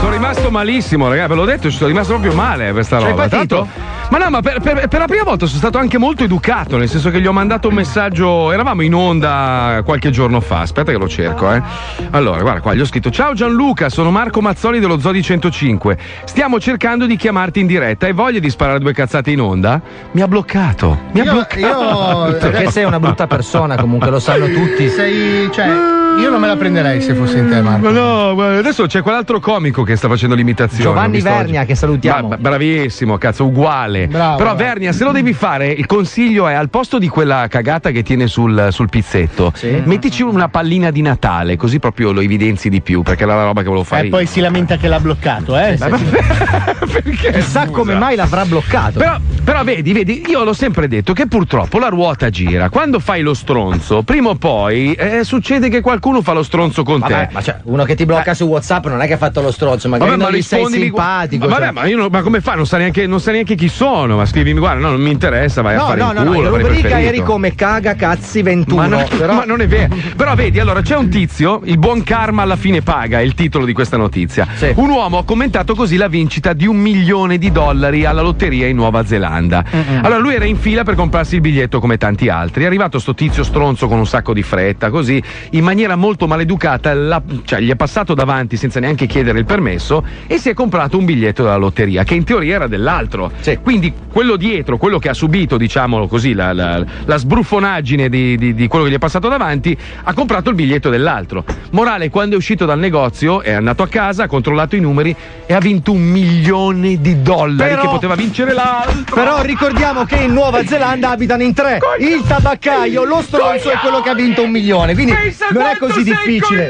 Sono rimasto malissimo, ragazzi, ve l'ho detto, ci sono rimasto proprio male per sta roba. Tanto, ma no, ma per la prima volta sono stato anche molto educato, nel senso che gli ho mandato un messaggio, eravamo in onda qualche giorno fa, aspetta che lo cerco, Allora, guarda qua, gli ho scritto: ciao Gianluca, sono Marco Mazzoli dello Zodi 105, stiamo cercando di chiamarti in diretta, hai voglia di sparare due cazzate in onda? Mi ha bloccato. Perché sei una brutta persona, comunque lo sanno tutti. Io non me la prenderei se fossi in te, Marco. Ma no, guarda, adesso c'è quell'altro comico che sta facendo l'imitazione. Giovanni Vernia, che salutiamo. Bravissimo, cazzo, uguale. Bravo, però Vernia, se lo devi fare, il consiglio è: al posto di quella cagata che tiene sul pizzetto, mettici una pallina di Natale, così proprio lo evidenzi di più, perché è la roba che volevo fare. E poi si lamenta che l'ha bloccato, Perché? Chissà come mai l'avrà bloccato. Però vedi, io l'ho sempre detto che purtroppo la ruota gira. Quando fai lo stronzo, prima o poi succede che qualcuno fa lo stronzo con te. Ma cioè, uno che ti blocca su WhatsApp non è che ha fatto lo stronzo, magari non gli sei simpatico. Ma come fa? Non sa neanche chi sono. Ma scrivimi, guarda, no, non mi interessa, vai a fare il culo. No, in rubrica eri come caga cazzi 21. Ma non è vero. Però vedi, allora c'è un tizio, il buon karma alla fine paga, è il titolo di questa notizia. Sì. Un uomo ha commentato così la vincita di $1 milione alla lotteria in Nuova Zelanda. Allora lui era in fila per comprarsi il biglietto come tanti altri. È arrivato sto tizio stronzo con un sacco di fretta, così in maniera molto maleducata gli è passato davanti senza neanche chiedere il permesso e si è comprato un biglietto della lotteria che in teoria era dell'altro. Sì. Quindi quello dietro, quello che ha subito, diciamolo così, la sbruffonaggine di quello che gli è passato davanti, ha comprato il biglietto dell'altro. Morale, quando è uscito dal negozio è andato a casa, ha controllato i numeri e ha vinto $1 milione che poteva vincere l'altro. Però ricordiamo che in Nuova Zelanda abitano in 3. Il tabaccaio, lo stronzo è quello che ha vinto $1 milione. Quindi non è così difficile.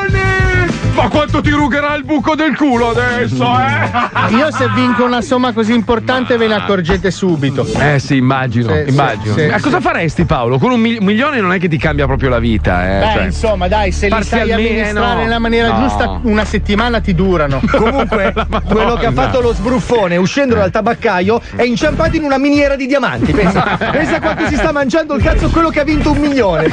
Ma quanto ti rugherà il buco del culo adesso, Io se vinco una somma così importante ve ne accorgete subito. Sì, immagino. Cosa faresti, Paolo? Con $1 milione non è che ti cambia proprio la vita, insomma, dai, se li sai amministrare nella maniera giusta, una settimana ti durano. Comunque, quello che ha fatto lo sbruffone uscendo dal tabaccaio è inciampato in una miniera di diamanti. Pensa quanto si sta mangiando il cazzo quello che ha vinto $1 milione.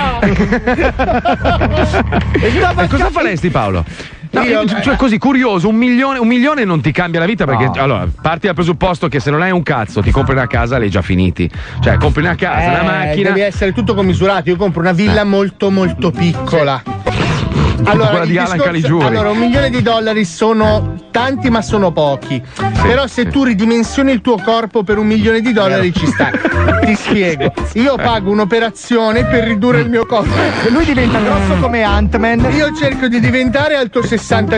Cosa faresti, Paolo? No, cioè così curioso, $1 milione non ti cambia la vita, perché allora parti dal presupposto che se non hai un cazzo ti compri una casa, l'hai già finiti. Cioè compri una casa, una macchina. Devi essere tutto commisurato. Io compro una villa molto molto piccola. Allora, quella di Alan Caligiuri. Allora, $1 milione sono tanti, ma sono pochi. Però se tu ridimensioni il tuo corpo per $1 milione ci sta. Ti spiego. Io pago un'operazione per ridurre il mio corpo. E lui diventa grosso come Ant-Man. Io cerco di diventare alto 60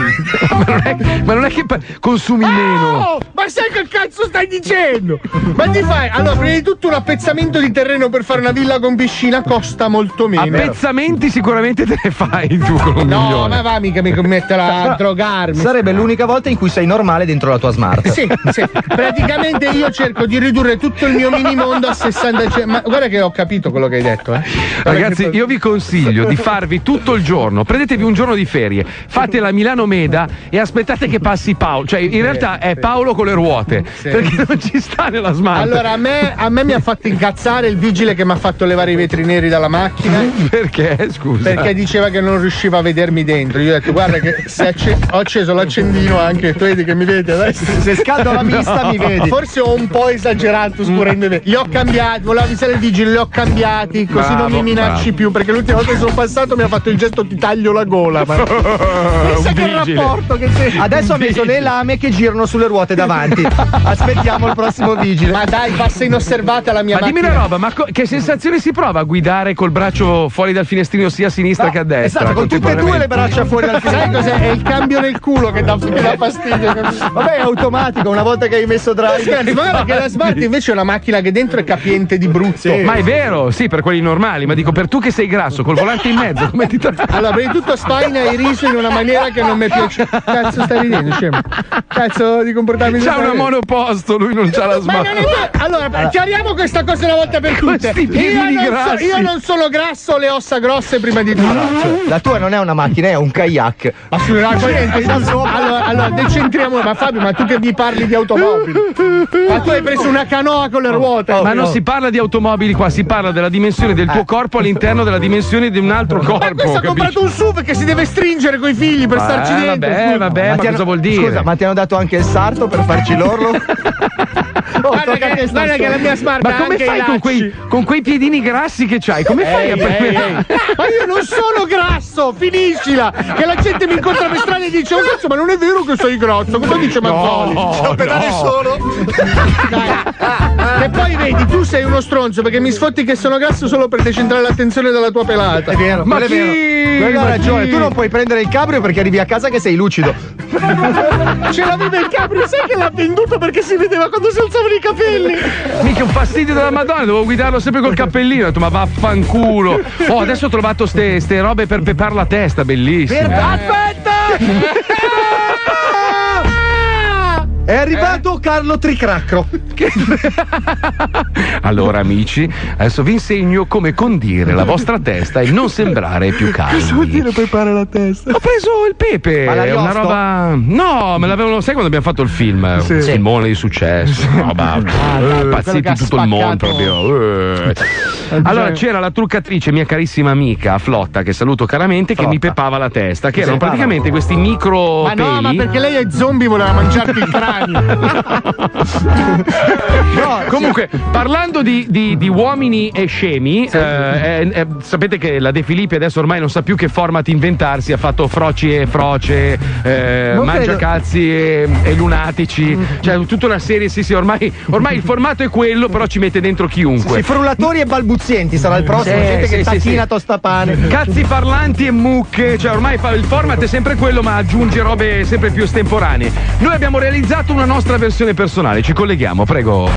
centimetri. ma non è che consumi meno. Ma sai che cazzo stai dicendo? Ma ti fai? Allora, prima di tutto un appezzamento di terreno per fare una villa con piscina costa molto meno. Appezzamenti sicuramente te ne fai tu con $1 milione. Ma va, mica mi metterà a drogarmi. Sarebbe l'unica volta in cui sei normale dentro la tua smart. Sì. Praticamente io cerco di ridurre tutto il mio minimondo a 60. Ma guarda che ho capito quello che hai detto, Ragazzi, io vi consiglio di farvi tutto il giorno. Prendetevi un giorno di ferie, fate la Milano Meda e aspettate che passi Paolo. Cioè, in realtà è Paolo con le ruote. Perché non ci sta nella smart. Allora, a me mi ha fatto incazzare il vigile che mi ha fatto levare i vetri neri dalla macchina. Perché? Scusa. Perché diceva che non riusciva a vedermi dentro. Io ho detto, guarda che se ho acceso l'accendino anche, tu vedi che mi vedi adesso. Se scaldo la vista mi vedi. Forse ho un po' esagerato scurendo i vetri. Li ho cambiati, volevo avvisare il vigile, li ho cambiati, così non mi minacci più, perché l'ultima volta che sono passato mi ha fatto il gesto ti taglio la gola. Ma pensa che rapporto che c'è. Adesso ha messo le lame che girano sulle ruote davanti. Aspettiamo il prossimo vigile. Ma dai, passa inosservata la mia macchina. Dimmi una roba, ma che sensazione si prova a guidare col braccio fuori dal finestrino sia a sinistra che a destra? Esatto, con tutte e due le braccia fuori dal finestrino. Sai cos'è? È il cambio nel culo che dà fastidio. Vabbè, è automatico una volta che hai messo drive. Ma guarda che la Smart invece è una macchina che dentro è capiente di brutto. Sì. Ma è vero, sì, per quelli normali, ma dico per tu che sei grasso, col volante in mezzo, come ti Allora, prima di tutto Spine hai riso in una maniera che non mi piace. Cazzo stai ridendo, scemo? Cazzo di comportarmi. C'ha una monoposto, lui non c'ha la Smart. Allora, chiariamo questa cosa una volta per tutte. Io non sono grasso, ho le ossa grosse prima di tutto. La tua non è una macchina, è un kayak. Allora, decentriamo. Ma Fabio, ma tu che mi parli di automobili? Ma tu hai preso una canoa con le ruote. Ma non si parla di automobili qua, si parla della dimensione del tuo corpo all'interno della dimensione di un altro corpo. Ma questo ha comprato un SUV che si deve stringere coi figli per starci dentro. Vabbè, ma cosa vuol dire? Scusa, ma ti hanno dato anche il sarto per farci l'orlo? Guarda che la mia Smart ma come fai con quei piedini grassi che c'hai? Come fai a prendere? Ma io non sono grasso, finiscila! Che la gente mi incontra per strada e dice: oh cazzo, ma non è vero che sei grasso, cosa dice Mazzoli? C'ho pedale solo. E poi vedi, tu sei uno stronzo perché mi sfotti che sono grasso solo per decentrare l'attenzione dalla tua pelata. È vero, ma è vero. Quello ha ragione, tu non puoi prendere il cabrio perché arrivi a casa che sei lucido. Ce l'aveva il cabrio, sai che l'ha venduto perché si vedeva quando si alzavano i capelli. Mica un fastidio della Madonna, dovevo guidarlo sempre col cappellino. Ho detto, ma vaffanculo. Oh, adesso ho trovato ste robe per pepare la testa, bellissime. Aspetta! È arrivato Carlo Tricracro. Allora, amici, adesso vi insegno come condire la vostra testa e non sembrare più calmi. Cosa vuol dire preparare la testa? Ho preso il pepe. Ma è una roba. No, me l'avevano. Sai quando abbiamo fatto il film? Sì. Un filmone di successo. Roba. Pazziti in tutto il mondo proprio. Allora c'era la truccatrice, mia carissima amica Flotta, che saluto caramente, che mi pepava la testa, che erano praticamente questi micro Ma peli. no, ma perché lei è zombie, voleva mangiarti il cranio. No, comunque, parlando di uomini e scemi, sapete che la De Filippi adesso ormai non sa più che format inventarsi, ha fatto froci e froce, mangiacazzi e lunatici, cioè tutta una serie, sì, ormai il formato è quello, però ci mette dentro chiunque. Sì, frullatori e balbuzienti sarà il prossimo, gente che tacchina tostapane. Cazzi parlanti e mucche, cioè ormai il format è sempre quello, ma aggiunge robe sempre più estemporanee. Noi abbiamo realizzato una nostra versione personale, ci colleghiamo, prego.